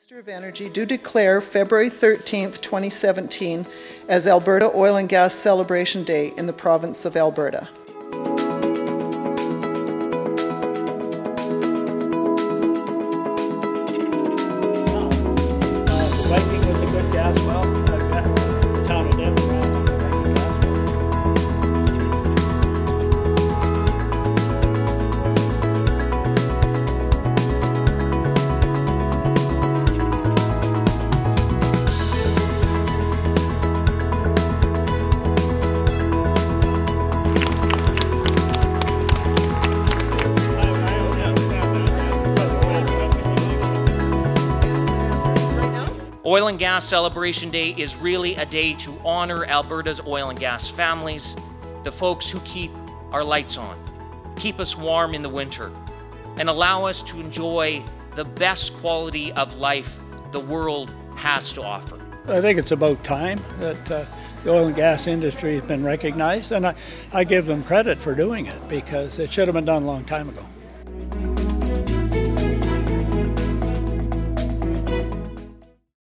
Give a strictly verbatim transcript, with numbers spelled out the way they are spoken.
Minister of Energy do declare February thirteenth, twenty seventeen as Alberta Oil and Gas Celebration Day in the province of Alberta. Viking with a good gas well, like that, the town of Denver ran on the Viking gas well. Oil and Gas Celebration Day is really a day to honor Alberta's oil and gas families, the folks who keep our lights on, keep us warm in the winter, and allow us to enjoy the best quality of life the world has to offer. I think it's about time that uh, the oil and gas industry has been recognized, and I, I give them credit for doing it because it should have been done a long time ago.